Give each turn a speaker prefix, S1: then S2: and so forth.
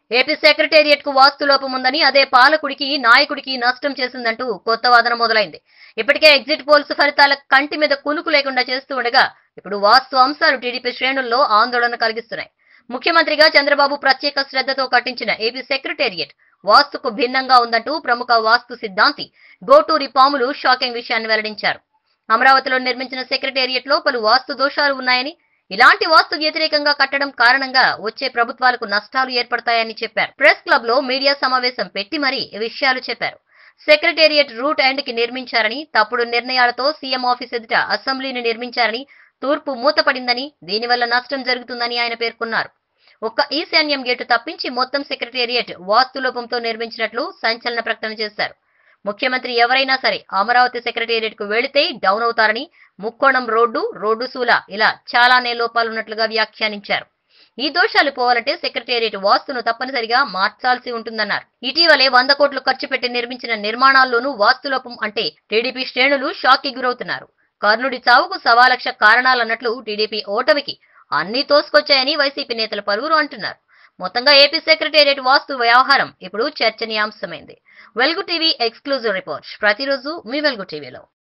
S1: AP secretariat కు వాస్తు లోపం ఉందని, అదే పాలకుడికి నాయకుడికి నష్టం చేసిందంటూ కొత్త వాదన మొదలైంది. ఇప్పటికే ఎగ్జిట్ పోల్స్ ఫలితాల కంటి మీద కునుకు లేకుండా చేస్తూ ఉండగా ఇప్పుడు వాస్తు అంశాలు టీడీపీ శ్రేణుల్లో ఆందోళన కలిగిస్తున్నాయి. ముఖ్యమంత్రిగా చంద్రబాబు ప్రత్యేక శ్రద్ధతో కట్టించిన ఏపీ సెక్రటేరియట్ వాస్తుకు భిన్నంగా ఉందంటూ ప్రముఖ వాస్తు సిద్ధాంతి గోటూరి పాములు షాకింగ్ విషయాన్ని వెల్లడించారు. అమరావతిలో నిర్మించిన సెక్రటేరియట్ లో పలు వాస్తు దోషాలు ఉన్నాయని, ఇలాంటి వాస్తు వ్యతిరేకంగా కట్టడం కారణంగా వచ్చే ప్రభుత్వాలకు నష్టాలు ఏర్పడతాయని చెప్పారు. ప్రెస్ క్లబ్ లో మీడియా సమావేశం పెట్టి మరీ ఈ విషయాలు చెప్పారు. సెక్రటేరియట్ రూట్ ఎండ్ కి నిర్మించారని, తప్పుడు నిర్ణయాలతో సీఎం ఆఫీస్ ఎదుట అసెంబ్లీని నిర్మించారని, తూర్పు మూతపడిందని, దీనివల్ల నష్టం జరుగుతుందని ఆయన పేర్కొన్నారు. ఒక్క ఈశాన్యం గేటు తప్పించి మొత్తం సెక్రటేరియట్ వాస్తులోపంతో నిర్మించినట్లు సంచలన ప్రకటన చేశారు. ముఖ్యమంత్రి ఎవరైనా సరే అమరావతి సెక్రటేరియట్ కు వెళితే డౌన్ అవుతారని, ముక్కోణం రోడ్డు సూల ఇలా చాలానే లోపాలున్నట్లుగా వ్యాఖ్యానించారు. ఈ దోషాలు పోవాలంటే సెక్రటేరియట్ వాస్తును తప్పనిసరిగా మార్చాల్సి ఉంటుందన్నారు. ఇటీవలే 100 కోట్లు ఖర్చు పెట్టి నిర్మించిన నిర్మాణాల్లోనూ వాస్తులోపం అంటే టీడీపీ శ్రేణులు షాక్ కి గురవుతున్నారు. కర్ణుడి చావుకు 1,00,000 కారణాలన్నట్లు టీడీపీ ఓటమికి అన్ని తోసుకొచ్చాయని వైసీపీ నేతలు పలువురు అంటున్నారు. మొత్తంగా ఏపీ సెక్రటేరియట్ వాస్తు వ్యవహారం ఇప్పుడు చర్చనీయాంశమైంది. వెలుగు టీవీ ఎక్స్క్లూజివ్ రిపోర్ట్ ప్రతిరోజు మీ వెలుగు టీవీలో.